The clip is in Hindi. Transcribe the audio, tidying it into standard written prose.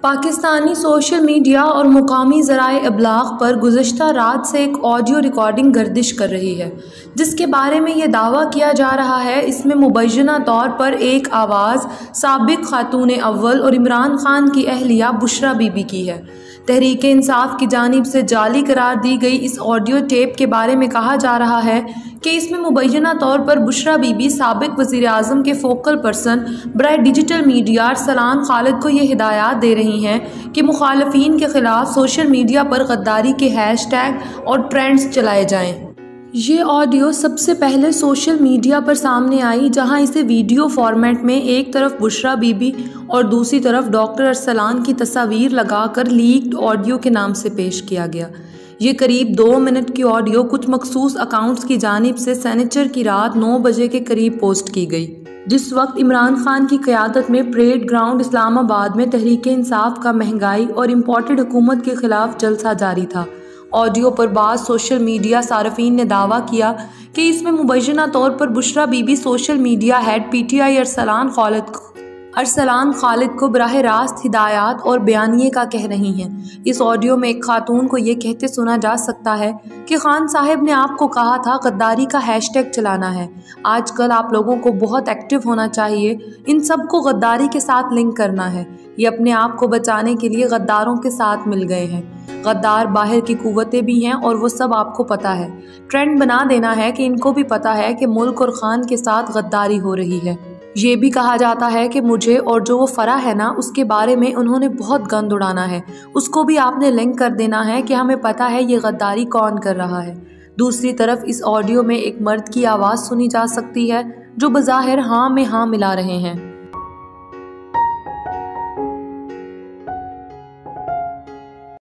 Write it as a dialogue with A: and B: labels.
A: पाकिस्तानी सोशल मीडिया और मुकामी ज़राए इब्लाग पर गुज़श्ता रात से एक ऑडियो रिकॉर्डिंग गर्दिश कर रही है, जिसके बारे में ये दावा किया जा रहा है इसमें मुबैयना तौर पर एक आवाज़ साबिक़ खातून अव्वल और इमरान खान की अहलिया बुशरा बीबी की है। तहरीक इंसाफ की जानिब से जाली करार दी गई इस ऑडियो टेप के बारे में कहा जा रहा है कि इसमें मुबैयना तौर पर बुशरा बीबी साबिक़ वज़ीर आज़म के फोकल पर्सन बराए डिजिटल मीडिया अरसलान खालिद को ये हिदायत दे रही हैं कि मुखालफीन के ख़िलाफ़ सोशल मीडिया पर गद्दारी के हैशटैग और ट्रेंड्स चलाए जाएँ। ये ऑडियो सबसे पहले सोशल मीडिया पर सामने आई, जहां इसे वीडियो फॉर्मेट में एक तरफ बुशरा बीबी और दूसरी तरफ डॉक्टर अरसलान की तस्वीर लगाकर लीक्ड ऑडियो के नाम से पेश किया गया। ये करीब 2 मिनट की ऑडियो कुछ मखसूस अकाउंट्स की जानिब से शनिचर की रात 9 बजे के करीब पोस्ट की गई, जिस वक्त इमरान खान की क़यादत में परेड ग्राउंड इस्लामाबाद में तहरीक इंसाफ का महंगाई और इम्पोर्टेड हुकूमत के खिलाफ जलसा जारी था। ऑडियो पर बाद सोशल मीडिया सार्फिन ने दावा किया कि इसमें मुबैयना तौर पर Bushra Bibi social media head PTI Arsalan Khalid को बराह रास्त हिदायत और बयानिए का कह रही हैं। इस ऑडियो में एक खातून को ये कहते सुना जा सकता है कि खान साहब ने आपको कहा था गद्दारी का हैशटैग चलाना है। आजकल आप लोगों को बहुत एक्टिव होना चाहिए, इन सब को गद्दारी के साथ लिंक करना है। ये अपने आप को बचाने के लिए गद्दारों के साथ मिल गए हैं। गद्दार बाहर की कुव्वतें भी हैं और वो सब आपको पता है। ट्रेंड बना देना है कि इनको भी पता है कि मुल्क और खान के साथ गद्दारी हो रही है। ये भी कहा जाता है कि मुझे और जो वो फरा है ना, उसके बारे में उन्होंने बहुत गंद उड़ाना है, उसको भी आपने लिंक कर देना है कि हमें पता है ये गद्दारी कौन कर रहा है। दूसरी तरफ इस ऑडियो में एक मर्द की आवाज़ सुनी जा सकती है जो बज़ाहिर हाँ में हाँ मिला रहे हैं।